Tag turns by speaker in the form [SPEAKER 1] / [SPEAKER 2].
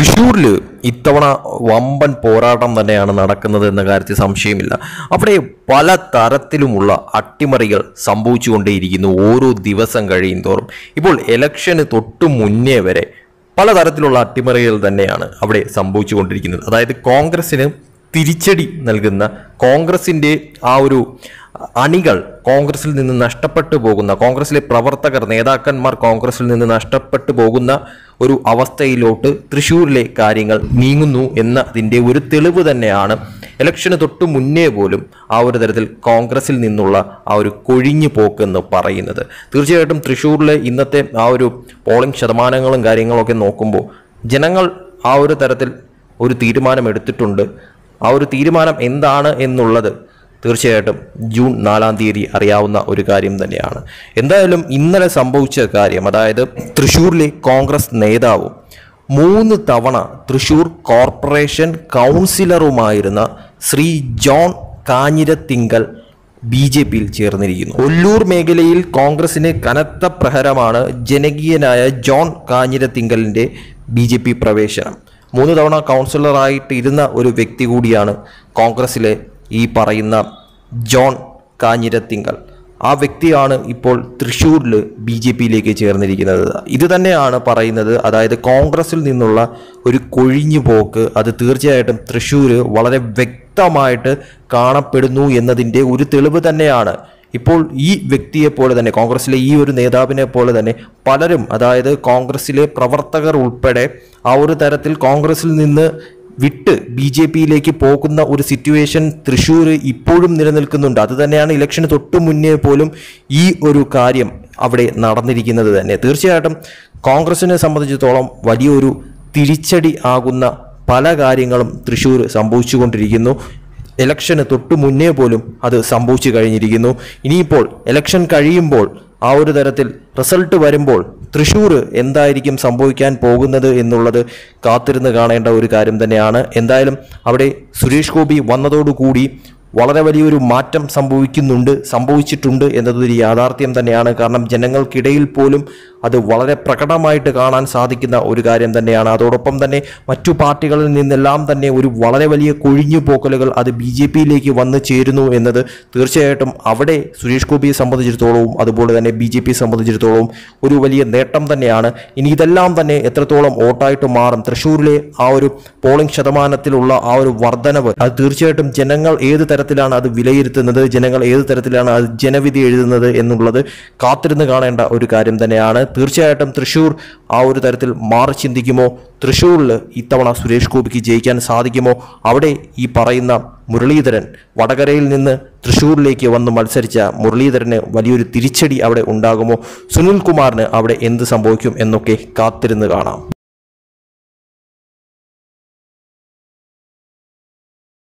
[SPEAKER 1] തൃശ്ശൂരിൽ ഇത്തവണ വമ്പൻ പോരാട്ടം തന്നെയാണ് നടക്കുന്നത് എന്ന കാര്യത്തിൽ സംശയമില്ല. അവിടെ പല തരത്തിലുമുള്ള അട്ടിമറികൾ സംഭവിച്ചുകൊണ്ടേയിരിക്കുന്നു ഓരോ ദിവസം കഴിയുന്തോറും. ഇപ്പോൾ ഇലക്ഷന് തൊട്ടു മുന്നേ വരെ പലതരത്തിലുള്ള അട്ടിമറികൾ തന്നെയാണ് അവിടെ സംഭവിച്ചുകൊണ്ടിരിക്കുന്നത്. അതായത് കോൺഗ്രസിന് തിരിച്ചടി നൽകുന്ന, കോൺഗ്രസിൻ്റെ ആ ഒരു അണികൾ കോൺഗ്രസിൽ നിന്ന് നഷ്ടപ്പെട്ടു പോകുന്ന, കോൺഗ്രസിലെ പ്രവർത്തകർ, നേതാക്കന്മാർ കോൺഗ്രസിൽ നിന്ന് നഷ്ടപ്പെട്ടു പോകുന്ന ഒരു അവസ്ഥയിലോട്ട് തൃശ്ശൂരിലെ കാര്യങ്ങൾ നീങ്ങുന്നു എന്നതിൻ്റെ ഒരു തെളിവ് തന്നെയാണ് ഇലക്ഷന് തൊട്ട് മുന്നേ പോലും ആ ഒരു തരത്തിൽ കോൺഗ്രസിൽ നിന്നുള്ള ആ ഒരു കൊഴിഞ്ഞു പോക്കെന്ന് പറയുന്നത്. തീർച്ചയായിട്ടും തൃശ്ശൂരിലെ ഇന്നത്തെ ആ ഒരു പോളിംഗ് ശതമാനങ്ങളും കാര്യങ്ങളൊക്കെ നോക്കുമ്പോൾ ജനങ്ങൾ ആ ഒരു തരത്തിൽ ഒരു തീരുമാനം എടുത്തിട്ടുണ്ട്. ആ ഒരു തീരുമാനം എന്താണ് എന്നുള്ളത് തീർച്ചയായിട്ടും ജൂൺ 4-ാം തീയതി അറിയാവുന്ന ഒരു കാര്യം തന്നെയാണ്. എന്തായാലും ഇന്നലെ സംഭവിച്ച കാര്യം, അതായത് തൃശ്ശൂരിലെ കോൺഗ്രസ് നേതാവും 3 തവണ തൃശ്ശൂർ കോർപ്പറേഷൻ കൗൺസിലറുമായിരുന്ന ശ്രീ ജോൺ കാഞ്ഞിരത്തിങ്കൽ BJPയിൽ ചേർന്നിരിക്കുന്നു. ഒല്ലൂർ മേഖലയിൽ കോൺഗ്രസിന് കനത്ത പ്രഹരമാണ് ജനകീയനായ ജോൺ കാഞ്ഞിരത്തിങ്കലിൻ്റെ BJP പ്രവേശനം. 3 തവണ കൗൺസിലറായിട്ട് ഇരുന്ന ഒരു വ്യക്തി കൂടിയാണ് കോൺഗ്രസിലെ ഈ പറയുന്ന ജോൺ കാഞ്ഞിരത്തിങ്കൽ. ആ വ്യക്തിയാണ് ഇപ്പോൾ തൃശ്ശൂരിൽ BJPയിലേക്ക് ചേർന്നിരിക്കുന്നത്. ഇത് തന്നെയാണ് പറയുന്നത്. അതായത് കോൺഗ്രസിൽ നിന്നുള്ള ഒരു കൊഴിഞ്ഞു പോക്ക് അത് തീർച്ചയായിട്ടും തൃശ്ശൂർ വളരെ വ്യക്തമായിട്ട് കാണപ്പെടുന്നു എന്നതിൻ്റെ ഒരു തെളിവ് തന്നെയാണ്. ഇപ്പോൾ ഈ വ്യക്തിയെപ്പോലെ തന്നെ, കോൺഗ്രസിലെ ഈ ഒരു നേതാവിനെ പോലെ തന്നെ പലരും, അതായത് കോൺഗ്രസിലെ പ്രവർത്തകർ ഉൾപ്പെടെ ആ ഒരു തരത്തിൽ കോൺഗ്രസിൽ നിന്ന് വിട്ട് BJPയിലേക്ക് പോകുന്ന ഒരു സിറ്റുവേഷൻ തൃശ്ശൂർ ഇപ്പോഴും നിലനിൽക്കുന്നുണ്ട്. അത് തന്നെയാണ് ഇലക്ഷന് തൊട്ട് മുന്നേ പോലും ഈ ഒരു കാര്യം അവിടെ നടന്നിരിക്കുന്നത് തന്നെ. തീർച്ചയായിട്ടും കോൺഗ്രസിനെ സംബന്ധിച്ചിടത്തോളം വലിയൊരു തിരിച്ചടി ആകുന്ന പല കാര്യങ്ങളും തൃശ്ശൂർ സംഭവിച്ചുകൊണ്ടിരിക്കുന്നു. ഇലക്ഷന് തൊട്ട് മുന്നേ പോലും അത് സംഭവിച്ചു കഴിഞ്ഞിരിക്കുന്നു. ഇനിയിപ്പോൾ ഇലക്ഷൻ കഴിയുമ്പോൾ ആ ഒരു തരത്തിൽ റിസൾട്ട് വരുമ്പോൾ തൃശ്ശൂർ എന്തായിരിക്കും സംഭവിക്കാൻ പോകുന്നത് എന്നുള്ളത് കാത്തിരുന്ന് കാണേണ്ട ഒരു കാര്യം തന്നെയാണ്. എന്തായാലും അവിടെ സുരേഷ് ഗോപി വന്നതോടുകൂടി വളരെ വലിയൊരു മാറ്റം സംഭവിച്ചിട്ടുണ്ട് എന്നതൊരു യാഥാർത്ഥ്യം തന്നെയാണ്. കാരണം ജനങ്ങൾക്കിടയിൽ പോലും അത് വളരെ പ്രകടമായിട്ട് കാണാൻ സാധിക്കുന്ന ഒരു കാര്യം തന്നെയാണ്. അതോടൊപ്പം തന്നെ മറ്റു പാർട്ടികളിൽ നിന്നെല്ലാം തന്നെ ഒരു വളരെ വലിയ കൊഴിഞ്ഞുപോക്കലുകൾ അത് BJPയിലേക്ക് വന്നു ചേരുന്നു എന്നത് തീർച്ചയായിട്ടും അവിടെ സുരേഷ് ഗോപിയെ സംബന്ധിച്ചിടത്തോളവും അതുപോലെ തന്നെ BJPയെ സംബന്ധിച്ചിടത്തോളവും ഒരു വലിയ നേട്ടം തന്നെയാണ്. ഇനി ഇതെല്ലാം തന്നെ എത്രത്തോളം വോട്ടായിട്ട് മാറും, തൃശ്ശൂരിലെ ആ ഒരു പോളിംഗ് ശതമാനത്തിലുള്ള ആ ഒരു വർധനവ്, അത് തീർച്ചയായിട്ടും ജനങ്ങൾ ഏത് തരത്തിലാണ് അത് വിലയിരുത്തുന്നത്, ജനങ്ങൾ ഏത് തരത്തിലാണ് അത് ജനവിധി എഴുതുന്നത് എന്നുള്ളത് കാത്തിരുന്ന് കാണേണ്ട ഒരു കാര്യം തന്നെയാണ്. തീർച്ചയായിട്ടും തൃശ്ശൂർ ആ ഒരു തരത്തിൽ മാറി ചിന്തിക്കുമോ? തൃശ്ശൂരിൽ ഇത്തവണ സുരേഷ് ഗോപിക്ക് ജയിക്കാൻ സാധിക്കുമോ? അവിടെ ഈ പറയുന്ന മുരളീധരൻ, വടകരയിൽ നിന്ന് തൃശ്ശൂരിലേക്ക് വന്ന് മത്സരിച്ച മുരളീധരന് വലിയൊരു തിരിച്ചടി അവിടെ ഉണ്ടാകുമോ? സുനിൽകുമാറിന് അവിടെ എന്ത് സംഭവിക്കും എന്നൊക്കെ കാത്തിരുന്ന് കാണാം.